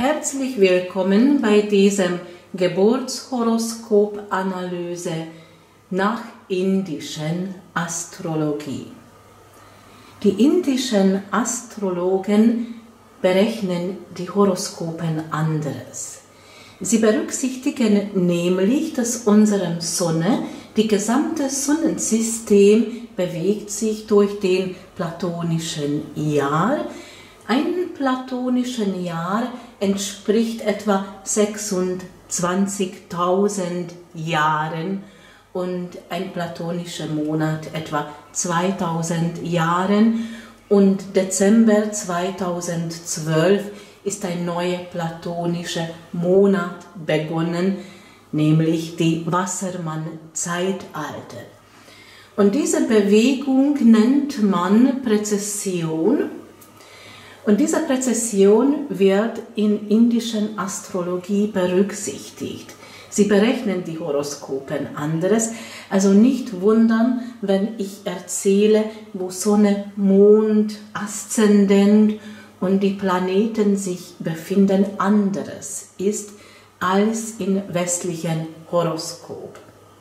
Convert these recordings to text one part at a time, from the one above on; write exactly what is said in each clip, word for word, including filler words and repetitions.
Herzlich willkommen bei diesem Geburtshoroskop-Analyse nach indischen Astrologie. Die indischen Astrologen berechnen die Horoskopen anderes. Sie berücksichtigen nämlich, dass unsere Sonne, die gesamte Sonnensystem bewegt sich durch den platonischen Jahr. Ein platonisches Jahr entspricht etwa sechsundzwanzigtausend Jahren und ein platonischer Monat etwa zweitausend Jahren. Und Dezember zweitausendzwölf ist ein neuer platonischer Monat begonnen, nämlich die Wassermann-Zeitalter. Und diese Bewegung nennt man Präzession. Und diese Präzession wird in indischen Astrologie berücksichtigt. Sie berechnen die Horoskopen anderes, also nicht wundern, wenn ich erzähle, wo Sonne, Mond, Aszendent und die Planeten sich befinden, anderes ist als im westlichen Horoskop.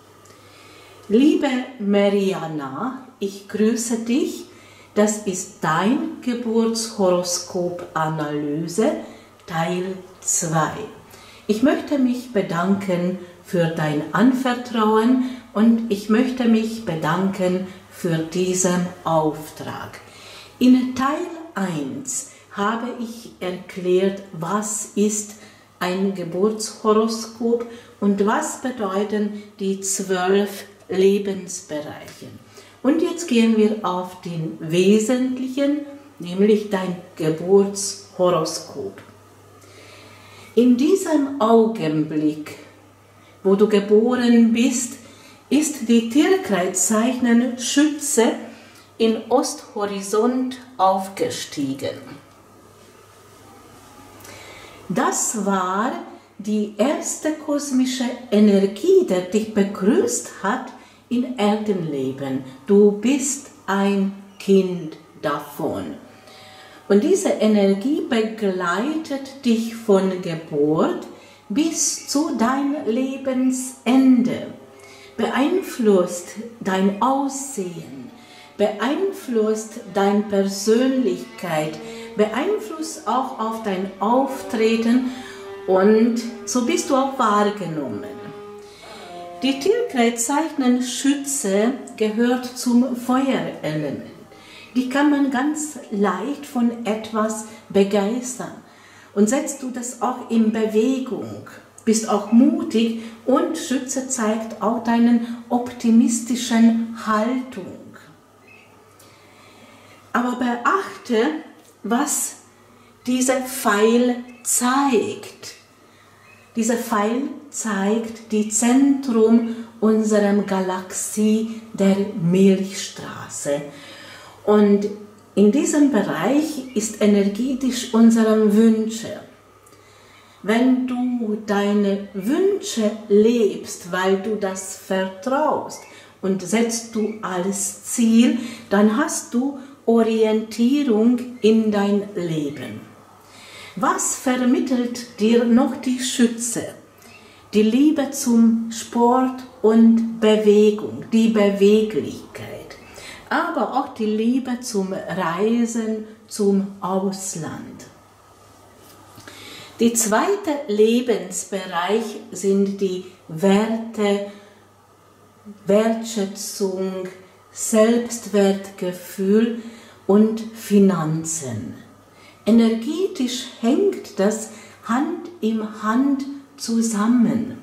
Liebe Mariana, ich grüße dich. Das ist dein Geburtshoroskop-Analyse, Teil zwei. Ich möchte mich bedanken für dein Anvertrauen und ich möchte mich bedanken für diesen Auftrag. In Teil eins habe ich erklärt, was ist ein Geburtshoroskop und was bedeuten die zwölf Lebensbereiche. Und jetzt gehen wir auf den Wesentlichen, nämlich dein Geburtshoroskop. In diesem Augenblick, wo du geboren bist, ist die Tierkreiszeichen Schütze in Osthorizont aufgestiegen. Das war die erste kosmische Energie, die dich begrüßt hat im Erdenleben. Du bist ein Kind davon. Und diese Energie begleitet dich von Geburt bis zu deinem Lebensende, beeinflusst dein Aussehen, beeinflusst deine Persönlichkeit, beeinflusst auch auf dein Auftreten und so bist du auch wahrgenommen. Die Tierkreiszeichen Schütze gehört zum Feuerelement. Die kann man ganz leicht von etwas begeistern. Und setzt du das auch in Bewegung, bist auch mutig und Schütze zeigt auch deine optimistische Haltung. Aber beachte, was dieser Pfeil zeigt. Dieser Pfeil zeigt die Zentrum unserer Galaxie, der Milchstraße. Und in diesem Bereich ist energetisch unsere Wünsche. Wenn du deine Wünsche lebst, weil du das vertraust und setzt du als Ziel, dann hast du Orientierung in dein Leben. Was vermittelt dir noch die Schütze? Die Liebe zum Sport und Bewegung, die Beweglichkeit. Aber auch die Liebe zum Reisen, zum Ausland. Der zweite Lebensbereich sind die Werte, Wertschätzung, Selbstwertgefühl und Finanzen. Energetisch hängt das Hand in Hand zusammen.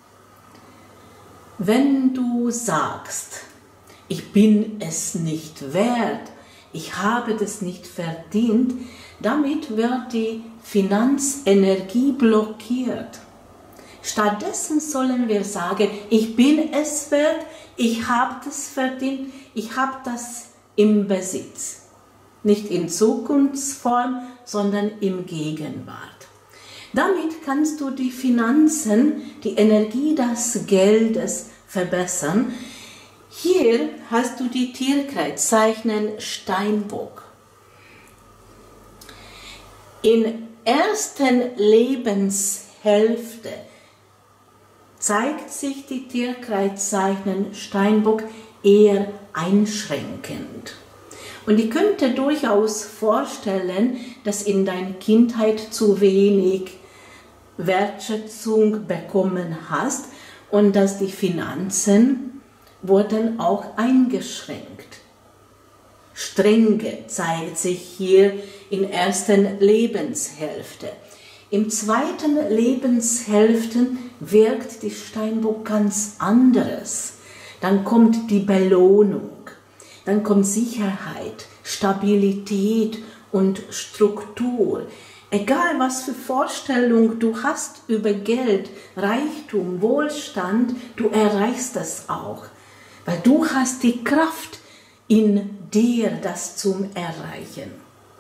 Wenn du sagst, ich bin es nicht wert, ich habe das nicht verdient, damit wird die Finanzenergie blockiert. Stattdessen sollen wir sagen, ich bin es wert, ich habe das verdient, ich habe das im Besitz. Nicht in Zukunftsform, sondern im Gegenwart. Damit kannst du die Finanzen, die Energie des Geldes verbessern. Hier hast du die Tierkreiszeichen Steinbock. In ersten Lebenshälfte zeigt sich die Tierkreiszeichen Steinbock eher einschränkend. Und ich könnte durchaus vorstellen, dass in deiner Kindheit zu wenig Wertschätzung bekommen hast und dass die Finanzen wurden auch eingeschränkt. Strenge zeigt sich hier in der ersten Lebenshälfte. Im zweiten Lebenshälfte wirkt die Steinbock ganz anderes. Dann kommt die Belohnung, dann kommt Sicherheit, Stabilität und Struktur. Egal was für Vorstellung du hast über Geld, Reichtum, Wohlstand, du erreichst das auch, weil du hast die Kraft in dir, das zu erreichen.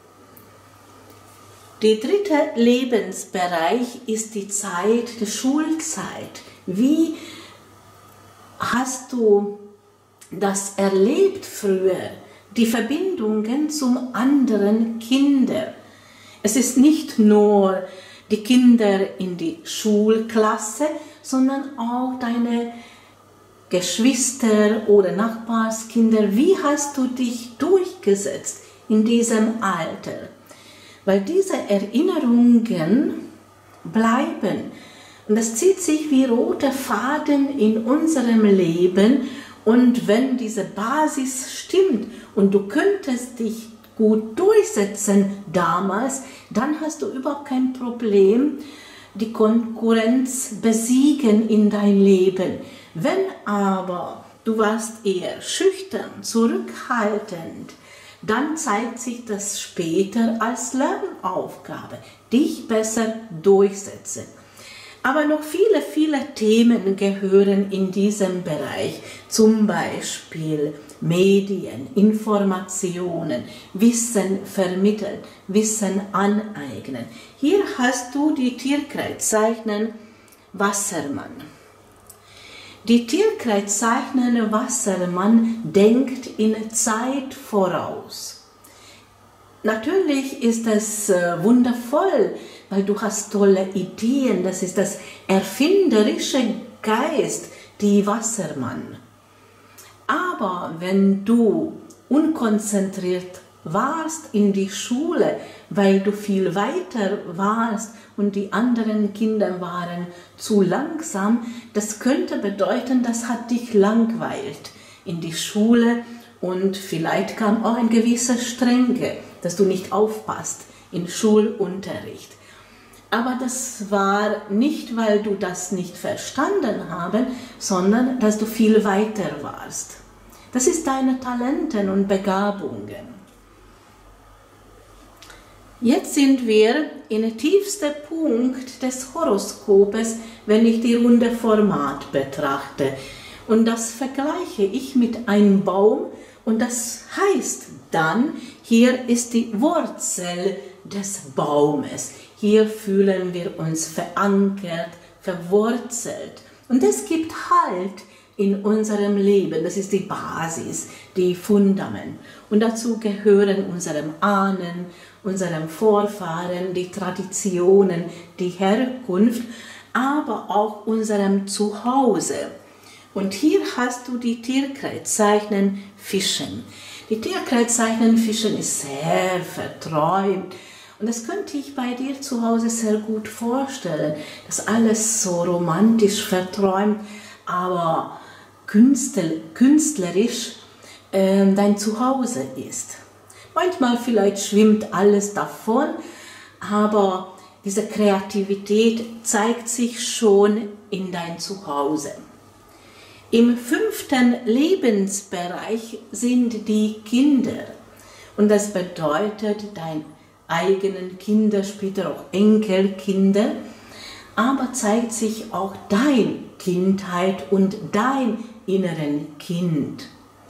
Der dritte Lebensbereich ist die Zeit der Schulzeit. Wie hast du das erlebt früher? Die Verbindungen zum anderen Kinder. Es ist nicht nur die Kinder in die Schulklasse, sondern auch deine Geschwister oder Nachbarskinder. Wie hast du dich durchgesetzt in diesem Alter? Weil diese Erinnerungen bleiben. Und das zieht sich wie roter Faden in unserem Leben. Und wenn diese Basis stimmt und du könntest dich gut durchsetzen damals, dann hast du überhaupt kein Problem, die Konkurrenz besiegen in dein Leben. Wenn aber du warst eher schüchtern, zurückhaltend, dann zeigt sich das später als Lernaufgabe, dich besser durchsetzen. Aber noch viele, viele Themen gehören in diesem Bereich, zum Beispiel Medien, Informationen, Wissen vermitteln, Wissen aneignen. Hier hast du die Tierkreiszeichen Wassermann. Die Tierkreiszeichen Wassermann denkt in Zeit voraus. Natürlich ist es äh, wundervoll, weil du hast tolle Ideen, das ist das erfinderische Geist, die Wassermann. Aber wenn du unkonzentriert warst in die Schule, weil du viel weiter warst und die anderen Kinder waren zu langsam, das könnte bedeuten, das hat dich langweilt in die Schule und vielleicht kam auch ein gewisser Strenge, dass du nicht aufpasst im Schulunterricht. Aber das war nicht, weil du das nicht verstanden hast, sondern dass du viel weiter warst. Das ist deine Talente und Begabungen. Jetzt sind wir im tiefsten Punkt des Horoskopes, wenn ich die runde Format betrachte. Und das vergleiche ich mit einem Baum und das heißt dann, hier ist die Wurzel des Baumes. Hier fühlen wir uns verankert, verwurzelt. Und es gibt Halt in unserem Leben. Das ist die Basis, die Fundament. Und dazu gehören unsere Ahnen, unseren Vorfahren, die Traditionen, die Herkunft, aber auch unserem Zuhause. Und hier hast du die Tierkreiszeichen Fischen. Die Tierkreiszeichen Fischen ist sehr verträumt. Und das könnte ich bei dir zu Hause sehr gut vorstellen, dass alles so romantisch verträumt, aber künstlerisch äh, dein Zuhause ist. Manchmal vielleicht schwimmt alles davon, aber diese Kreativität zeigt sich schon in dein Zuhause. Im fünften Lebensbereich sind die Kinder. Und das bedeutet, dein eigenen Kinder, später auch Enkelkinder, aber zeigt sich auch dein Kindheit und dein inneren Kind.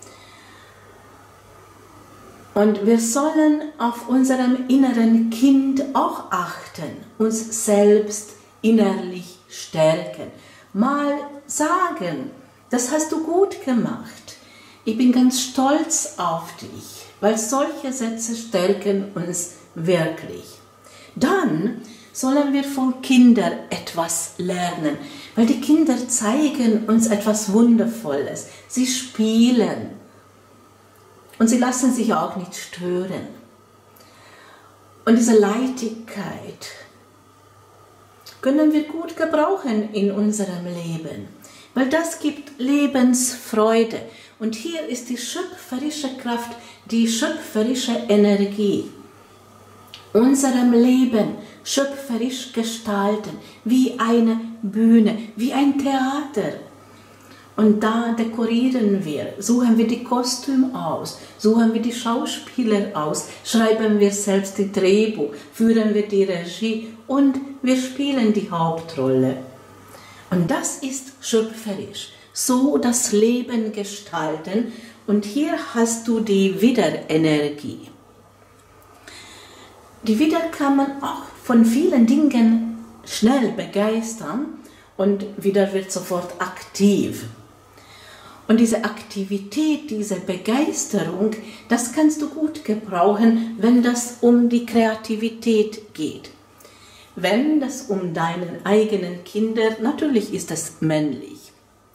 Und wir sollen auf unserem inneren Kind auch achten, uns selbst innerlich stärken. Mal sagen, das hast du gut gemacht. Ich bin ganz stolz auf dich, weil solche Sätze stärken uns wirklich. Dann sollen wir von Kindern etwas lernen, weil die Kinder zeigen uns etwas Wundervolles. Sie spielen und sie lassen sich auch nicht stören. Und diese Leichtigkeit können wir gut gebrauchen in unserem Leben, weil das gibt Lebensfreude. Und hier ist die schöpferische Kraft, die schöpferische Energie. Unserem Leben schöpferisch gestalten, wie eine Bühne, wie ein Theater. Und da dekorieren wir, suchen wir die Kostüme aus, suchen wir die Schauspieler aus, schreiben wir selbst die Drehbuch, führen wir die Regie und wir spielen die Hauptrolle. Und das ist schöpferisch, so das Leben gestalten. Und hier hast du die Widderenergie. Die Widder kann man auch von vielen Dingen schnell begeistern und Widder wird sofort aktiv. Und diese Aktivität, diese Begeisterung, das kannst du gut gebrauchen, wenn das um die Kreativität geht. Wenn das um deinen eigenen Kinder, natürlich ist das männlich.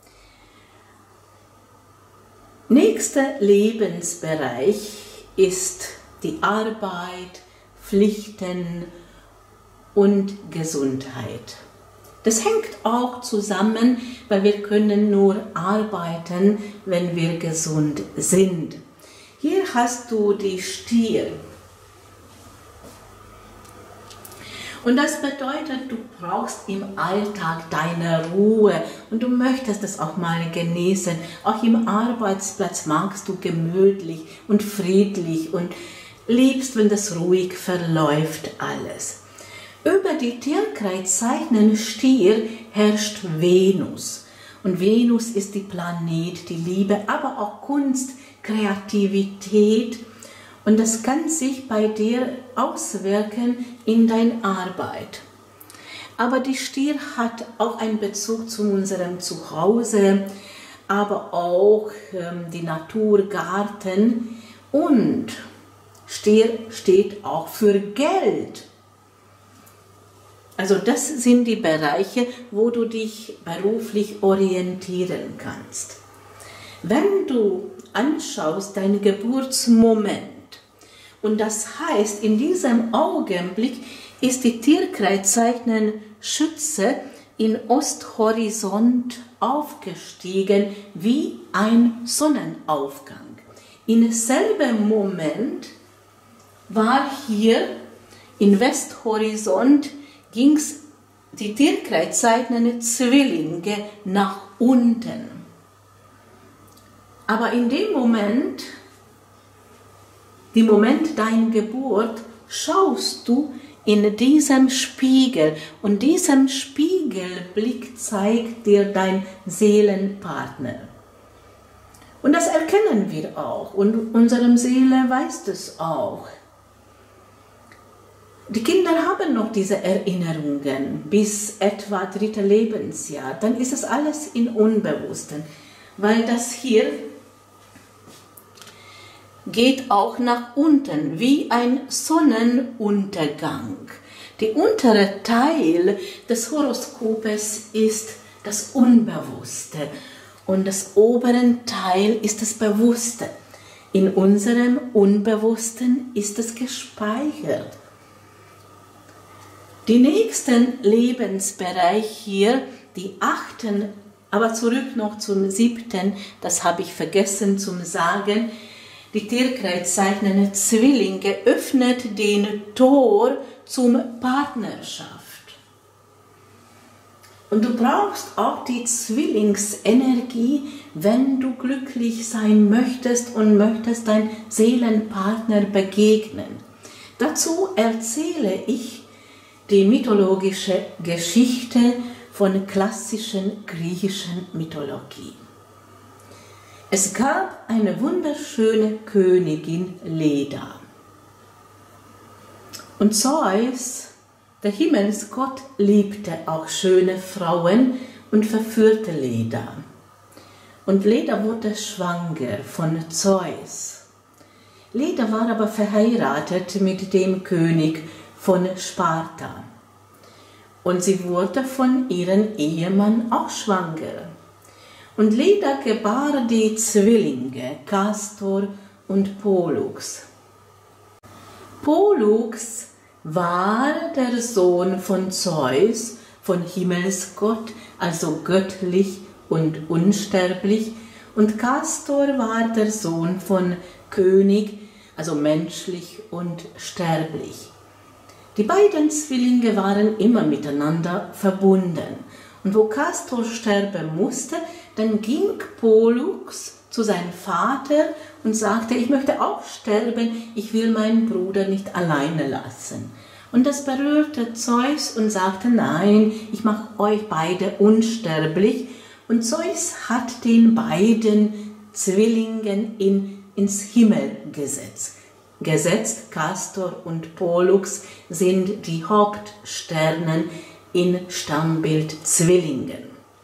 Nächster Lebensbereich ist die Arbeit, Pflichten und Gesundheit. Das hängt auch zusammen, weil wir können nur arbeiten, wenn wir gesund sind. Hier hast du die Stier. Und das bedeutet, du brauchst im Alltag deine Ruhe und du möchtest das auch mal genießen. Auch im Arbeitsplatz magst du gemütlich und friedlich und liebst, wenn das ruhig verläuft alles. Über die Tierkreiszeichen Stier herrscht Venus. Und Venus ist die Planet, die Liebe, aber auch Kunst, Kreativität. Und das kann sich bei dir auswirken in deiner Arbeit. Aber die Stier hat auch einen Bezug zu unserem Zuhause, aber auch ähm, die Natur, Garten. Und Stier steht auch für Geld. Also das sind die Bereiche, wo du dich beruflich orientieren kannst. Wenn du anschaust deinen Geburtsmoment, und das heißt, in diesem Augenblick ist die Tierkreiszeichen Schütze in Osthorizont aufgestiegen wie ein Sonnenaufgang. Im selben Moment war hier in Westhorizont ging es die Tierkreiszeichen Zwillinge nach unten. Aber in dem Moment, im Moment deiner Geburt, schaust du in diesem Spiegel und diesem Spiegelblick zeigt dir dein Seelenpartner. Und das erkennen wir auch und unsere Seele weiß es auch. Die Kinder haben noch diese Erinnerungen bis etwa dritte Lebensjahr. Dann ist es alles in Unbewussten, weil das hier geht auch nach unten, wie ein Sonnenuntergang. Der untere Teil des Horoskopes ist das Unbewusste und das obere Teil ist das Bewusste. In unserem Unbewussten ist es gespeichert. Die nächsten Lebensbereich hier, die achten, aber zurück noch zum siebten, das habe ich vergessen zu sagen, die Tierkreiszeichen Zwillinge öffnet den Tor zum Partnerschaft. Und du brauchst auch die Zwillingsenergie, wenn du glücklich sein möchtest und möchtest deinem Seelenpartner begegnen. Dazu erzähle ich die mythologische Geschichte von klassischen griechischen Mythologie. Es gab eine wunderschöne Königin Leda. Und Zeus, der Himmelsgott, liebte auch schöne Frauen und verführte Leda. Und Leda wurde schwanger von Zeus. Leda war aber verheiratet mit dem König von Sparta. Und sie wurde von ihrem Ehemann auch schwanger. Und Leda gebar die Zwillinge Kastor und Pollux. Pollux war der Sohn von Zeus, von Himmelsgott, also göttlich und unsterblich, und Kastor war der Sohn von König, also menschlich und sterblich. Die beiden Zwillinge waren immer miteinander verbunden. Und wo Kastor sterben musste, dann ging Pollux zu seinem Vater und sagte, ich möchte auch sterben, ich will meinen Bruder nicht alleine lassen. Und das berührte Zeus und sagte, nein, ich mache euch beide unsterblich. Und Zeus hat den beiden Zwillingen in, ins Himmel gesetzt. Gesetzt, Kastor und Pollux sind die Hauptsterne in Stammbild Zwillingen.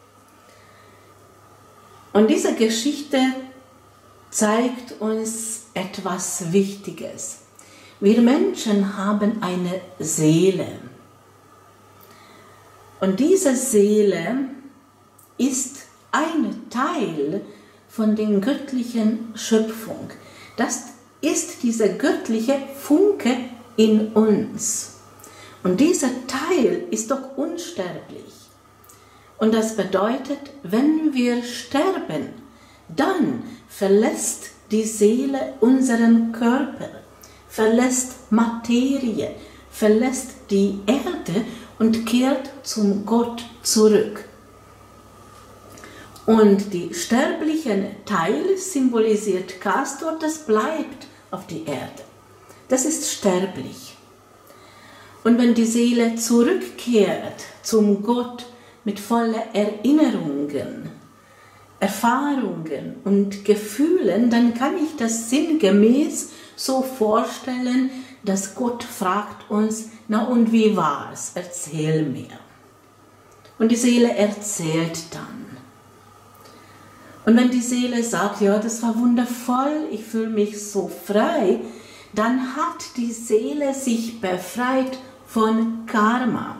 Und diese Geschichte zeigt uns etwas Wichtiges. Wir Menschen haben eine Seele. Und diese Seele ist ein Teil von der göttlichen Schöpfung. Das ist dieser göttliche Funke in uns. Und dieser Teil ist doch unsterblich. Und das bedeutet, wenn wir sterben, dann verlässt die Seele unseren Körper, verlässt Materie, verlässt die Erde und kehrt zum Gott zurück. Und die sterblichen Teil symbolisiert Kastor, das bleibt auf die Erde. Das ist sterblich. Und wenn die Seele zurückkehrt zum Gott mit voller Erinnerungen, Erfahrungen und Gefühlen, dann kann ich das sinngemäß so vorstellen, dass Gott fragt uns, na und wie war's? Erzähl mir. Und die Seele erzählt dann. Und wenn die Seele sagt, ja, das war wundervoll, ich fühle mich so frei, dann hat die Seele sich befreit von Karma.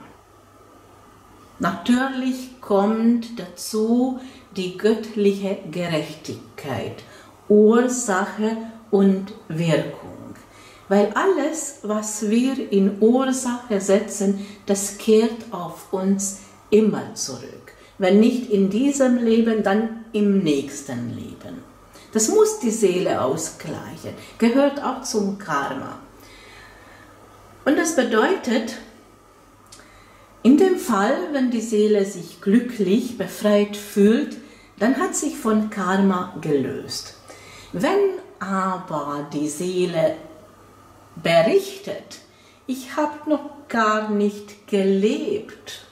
Natürlich kommt dazu die göttliche Gerechtigkeit, Ursache und Wirkung. Weil alles, was wir in Ursache setzen, das kehrt auf uns immer zurück. Wenn nicht in diesem Leben, dann im nächsten Leben. Das muss die Seele ausgleichen, gehört auch zum Karma. Und das bedeutet, in dem Fall, wenn die Seele sich glücklich, befreit fühlt, dann hat sich von Karma gelöst. Wenn aber die Seele berichtet, ich habe noch gar nicht gelebt,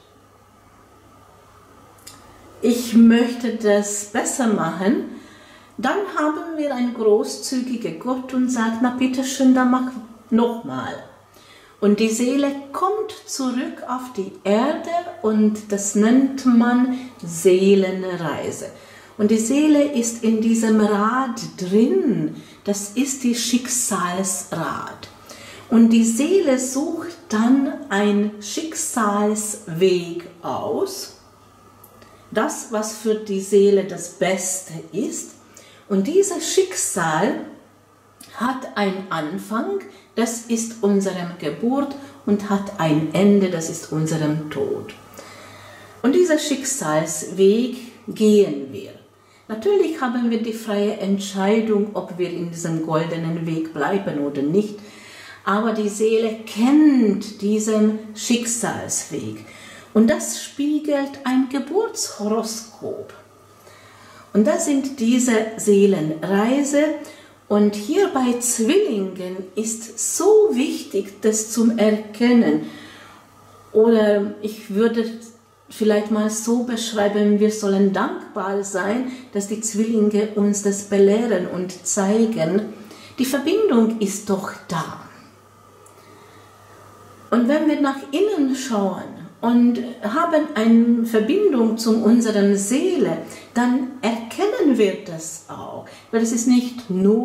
ich möchte das besser machen, dann haben wir einen großzügigen Gott und sagt, na bitteschön, dann mach nochmal. Und die Seele kommt zurück auf die Erde und das nennt man Seelenreise. Und die Seele ist in diesem Rad drin, das ist die Schicksalsrad. Und die Seele sucht dann einen Schicksalsweg aus, das, was für die Seele das Beste ist. Und dieses Schicksal hat einen Anfang, das ist unsere Geburt, und hat ein Ende, das ist unserem Tod. Und dieser Schicksalsweg gehen wir. Natürlich haben wir die freie Entscheidung, ob wir in diesem goldenen Weg bleiben oder nicht, aber die Seele kennt diesen Schicksalsweg. Und das spiegelt ein Geburtshoroskop. Und das sind diese Seelenreise. Und hier bei Zwillingen ist so wichtig, das zu erkennen. Oder ich würde vielleicht mal so beschreiben, wir sollen dankbar sein, dass die Zwillinge uns das belehren und zeigen. Die Verbindung ist doch da. Und wenn wir nach innen schauen, und haben eine Verbindung zu unserer Seele, dann erkennen wir das auch. Weil es ist nicht nur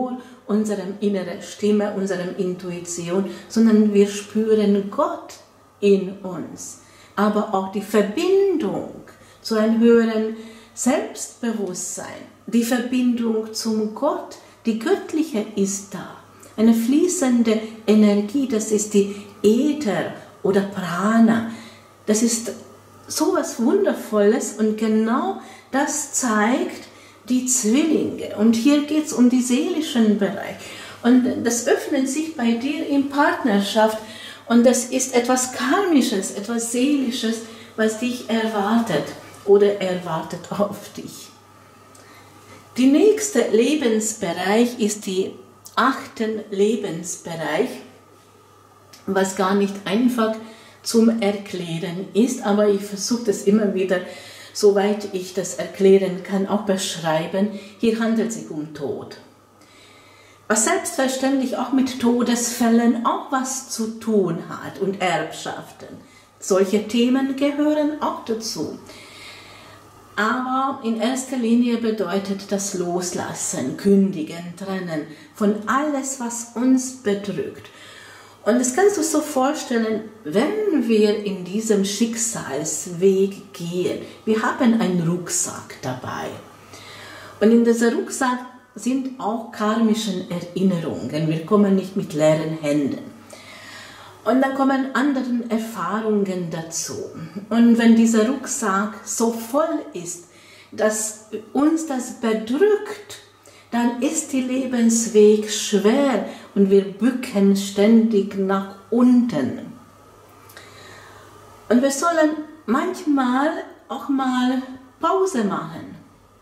unserem inneren Stimme, unserer Intuition, sondern wir spüren Gott in uns. Aber auch die Verbindung zu einem höheren Selbstbewusstsein, die Verbindung zum Gott, die göttliche ist da. Eine fließende Energie, das ist die Äther oder Prana. Das ist so etwas Wundervolles und genau das zeigt die Zwillinge. Und hier geht es um den seelischen Bereich. Und das öffnet sich bei dir in Partnerschaft. Und das ist etwas Karmisches, etwas Seelisches, was dich erwartet oder erwartet auf dich. Der nächste Lebensbereich ist der achte Lebensbereich, was gar nicht einfach zum Erklären ist, aber ich versuche das immer wieder, soweit ich das erklären kann, auch beschreiben. Hier handelt es sich um Tod. Was selbstverständlich auch mit Todesfällen auch was zu tun hat und Erbschaften. Solche Themen gehören auch dazu. Aber in erster Linie bedeutet das Loslassen, Kündigen, Trennen von alles, was uns bedrückt. Und das kannst du so vorstellen, wenn wir in diesem Schicksalsweg gehen, wir haben einen Rucksack dabei. Und in diesem Rucksack sind auch karmische Erinnerungen. Wir kommen nicht mit leeren Händen. Und dann kommen andere Erfahrungen dazu. Und wenn dieser Rucksack so voll ist, dass uns das bedrückt, dann ist der Lebensweg schwer und wir bücken ständig nach unten. Und wir sollen manchmal auch mal Pause machen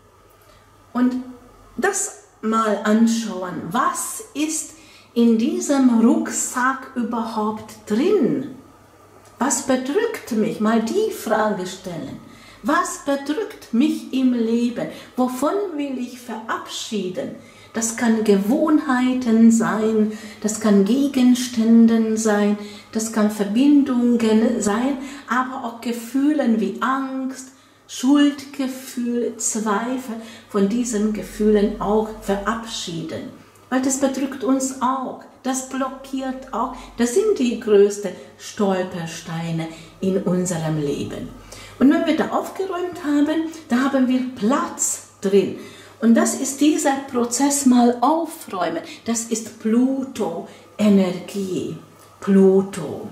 und das mal anschauen, was ist in diesem Rucksack überhaupt drin? Was bedrückt mich? Mal die Frage stellen. Was bedrückt mich im Leben? Wovon will ich verabschieden? Das kann Gewohnheiten sein, das kann Gegenstände sein, das kann Verbindungen sein, aber auch Gefühle wie Angst, Schuldgefühl, Zweifel, von diesen Gefühlen auch verabschieden. Weil das bedrückt uns auch, das blockiert auch, das sind die größten Stolpersteine in unserem Leben. Und wenn wir da aufgeräumt haben, da haben wir Platz drin. Und das ist dieser Prozess mal aufräumen. Das ist Pluto-Energie. Pluto.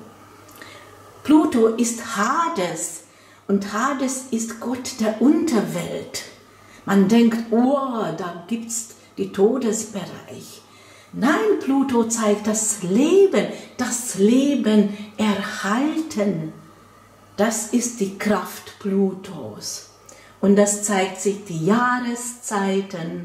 Pluto ist Hades. Und Hades ist Gott der Unterwelt. Man denkt, oh, da gibt es den Todesbereich. Nein, Pluto zeigt das Leben, das Leben erhalten. Das ist die Kraft Plutos. Und das zeigt sich die Jahreszeiten,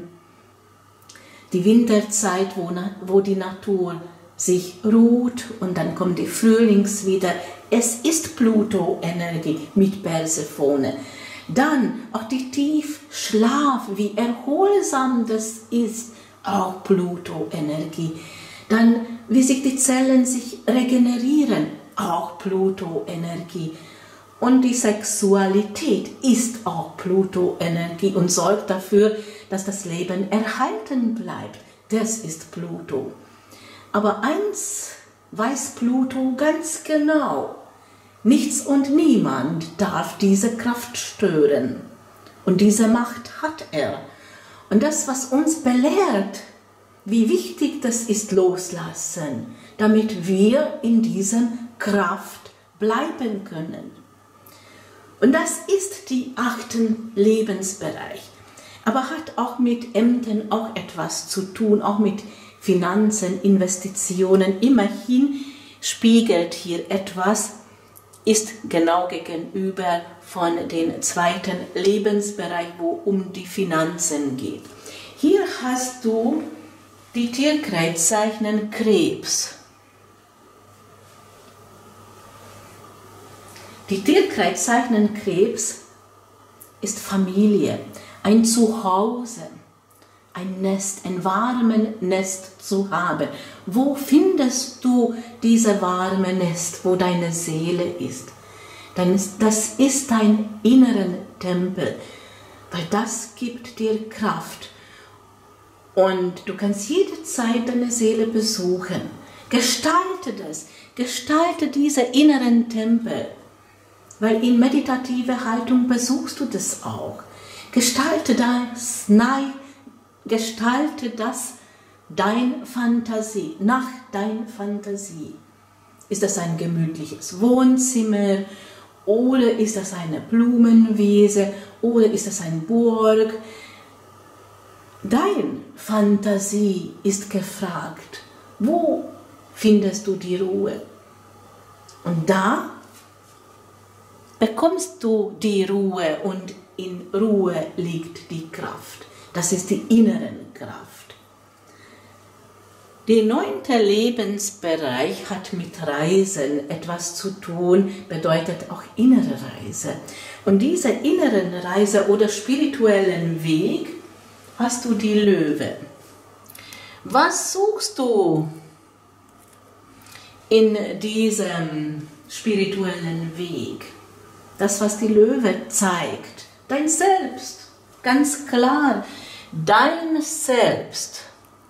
die Winterzeit, wo, wo die Natur sich ruht und dann kommt die Frühlings wieder. Es ist Pluto-Energie mit Persephone. Dann auch die Tiefschlaf, wie erholsam das ist, auch Pluto-Energie. Dann, wie sich die Zellen sich regenerieren, auch Pluto-Energie. Und die Sexualität ist auch Pluto-Energie und sorgt dafür, dass das Leben erhalten bleibt. Das ist Pluto. Aber eins weiß Pluto ganz genau. Nichts und niemand darf diese Kraft stören. Und diese Macht hat er. Und das, was uns belehrt, wie wichtig das ist, loslassen, damit wir in dieser Kraft bleiben können. Und das ist die achten Lebensbereich. Aber hat auch mit Ämtern auch etwas zu tun, auch mit Finanzen, Investitionen. Immerhin spiegelt hier etwas, ist genau gegenüber von dem zweiten Lebensbereich, wo um die Finanzen geht. Hier hast du die Tierkreiszeichen Krebs. Die Tierkreiszeichen Krebs ist Familie, ein Zuhause, ein Nest, ein warmes Nest zu haben. Wo findest du dieses warme Nest, wo deine Seele ist? Das ist dein innerer Tempel, weil das gibt dir Kraft. Und du kannst jederzeit deine Seele besuchen. Gestalte das, gestalte diese inneren Tempel, weil in meditativer Haltung besuchst du das auch. Gestalte das, nein, gestalte das dein Fantasie, nach dein Fantasie. Ist das ein gemütliches Wohnzimmer oder ist das eine Blumenwiese oder ist das eine Burg? Dein Fantasie ist gefragt. Wo findest du die Ruhe? Und da bekommst du die Ruhe und in Ruhe liegt die Kraft. Das ist die innere Kraft. Der neunte Lebensbereich hat mit Reisen etwas zu tun, bedeutet auch innere Reise. Und diese inneren Reise oder spirituellen Weg hast du die Löwe. Was suchst du in diesem spirituellen Weg? Das, was die Löwe zeigt. Dein Selbst, ganz klar, dein Selbst.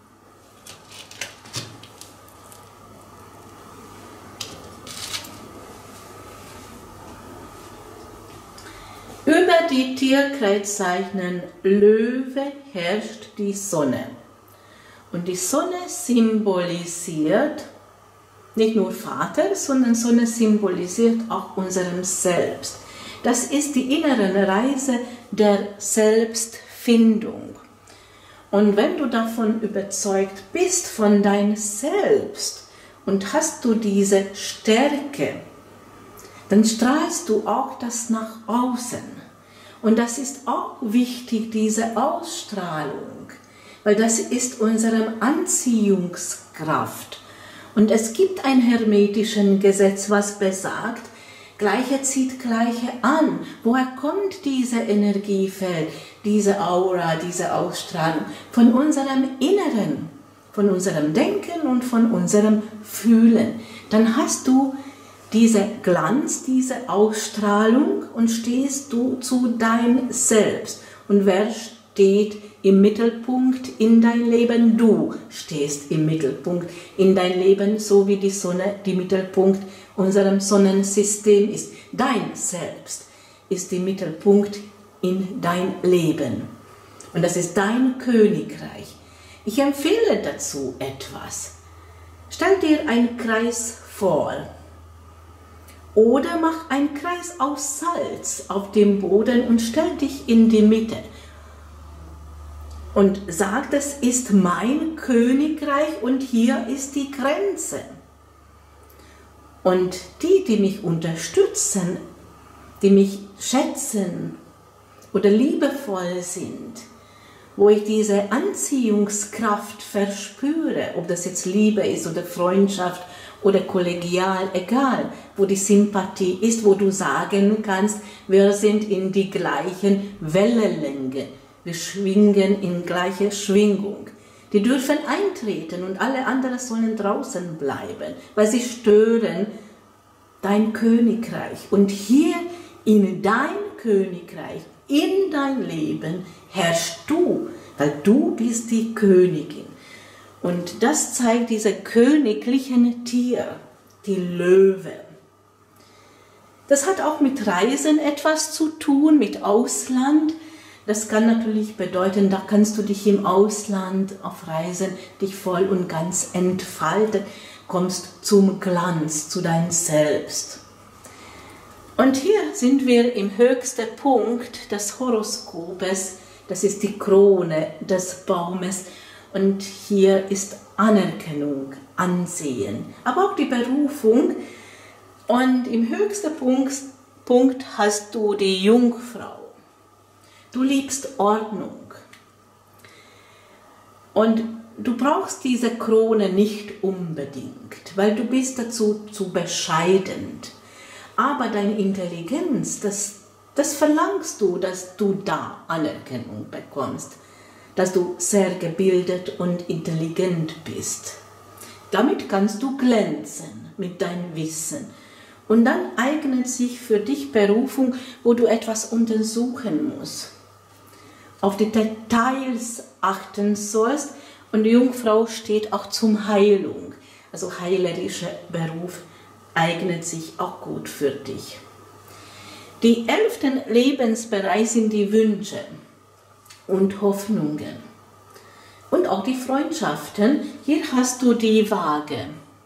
Über die Tierkreiszeichen Löwe herrscht die Sonne. Und die Sonne symbolisiert nicht nur Vater, sondern Sonne symbolisiert auch unserem Selbst. Das ist die innere Reise der Selbstfindung. Und wenn du davon überzeugt bist, von dein Selbst, und hast du diese Stärke, dann strahlst du auch das nach außen. Und das ist auch wichtig, diese Ausstrahlung, weil das ist unsere Anziehungskraft. Und es gibt ein hermetischen Gesetz, was besagt, Gleiche zieht Gleiche an. Woher kommt diese Energiefeld, diese Aura, diese Ausstrahlung? Von unserem Inneren, von unserem Denken und von unserem Fühlen. Dann hast du diese Glanz, diese Ausstrahlung und stehst du zu dein Selbst. Und wer steht im Mittelpunkt in dein Leben? Du stehst im Mittelpunkt in dein Leben, so wie die Sonne die Mittelpunkt unserem Sonnensystem ist. Dein Selbst ist der Mittelpunkt in dein Leben. Und das ist dein Königreich. Ich empfehle dazu etwas. Stell dir einen Kreis vor. Oder mach einen Kreis aus Salz auf dem Boden und stell dich in die Mitte. Und sag, das ist mein Königreich und hier ist die Grenze. Und die, die mich unterstützen, die mich schätzen oder liebevoll sind, wo ich diese Anziehungskraft verspüre, ob das jetzt Liebe ist oder Freundschaft oder kollegial, egal, wo die Sympathie ist, wo du sagen kannst, wir sind in die gleichen Wellenlänge, wir schwingen in gleiche Schwingung. Die dürfen eintreten und alle anderen sollen draußen bleiben, weil sie stören dein Königreich. Und hier in dein Königreich, in dein Leben herrschst du, weil du bist die Königin. Und das zeigt diese königlichen Tier, die Löwe. Das hat auch mit Reisen etwas zu tun, mit Ausland. Das kann natürlich bedeuten, da kannst du dich im Ausland auf Reisen dich voll und ganz entfalten, kommst zum Glanz, zu deinem Selbst. Und hier sind wir im höchsten Punkt des Horoskopes, das ist die Krone des Baumes. Und hier ist Anerkennung, Ansehen, aber auch die Berufung. Und im höchsten Punkt, Punkt hast du die Jungfrau. Du liebst Ordnung. Und du brauchst diese Krone nicht unbedingt, weil du bist dazu zu bescheiden. Aber deine Intelligenz, das, das verlangst du, dass du da Anerkennung bekommst. Dass du sehr gebildet und intelligent bist. Damit kannst du glänzen mit deinem Wissen. Und dann eignet sich für dich Berufung, wo du etwas untersuchen musst. auf die Details achten sollst. Und die Jungfrau steht auch zum Heilung. Also heilerischer Beruf eignet sich auch gut für dich. Die elften Lebensbereich sind die Wünsche und Hoffnungen. Und auch die Freundschaften. Hier hast du die Waage.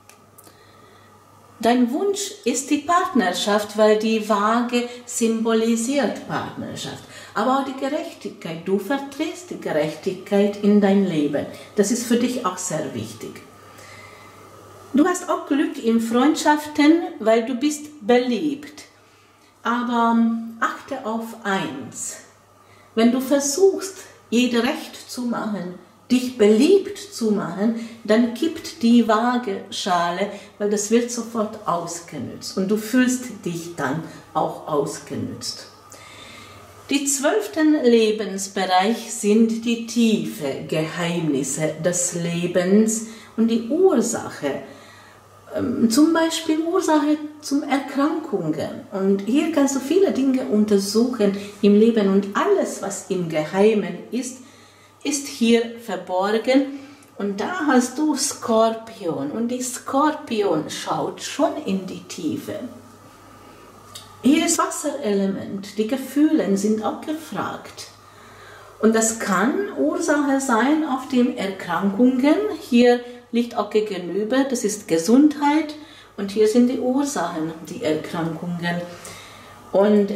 Dein Wunsch ist die Partnerschaft, weil die Waage symbolisiert Partnerschaft. Aber auch die Gerechtigkeit. Du vertrittst die Gerechtigkeit in dein Leben. Das ist für dich auch sehr wichtig. Du hast auch Glück in Freundschaften, weil du bist beliebt. Aber achte auf eins. Wenn du versuchst, jeder recht zu machen, dich beliebt zu machen, dann kippt die Waageschale, weil das wird sofort ausgenutzt. Und du fühlst dich dann auch ausgenutzt. Die zwölften Lebensbereich sind die tiefen Geheimnisse des Lebens und die Ursache. Zum Beispiel Ursache zum Erkrankungen. Und hier kannst du viele Dinge untersuchen im Leben und alles, was im Geheimen ist, ist hier verborgen. Und da hast du Skorpion und die Skorpion schaut schon in die Tiefe. Hier ist Wasserelement, die Gefühle sind auch gefragt. Und das kann Ursache sein auf den Erkrankungen. Hier liegt auch gegenüber, das ist Gesundheit und hier sind die Ursachen, die Erkrankungen. Und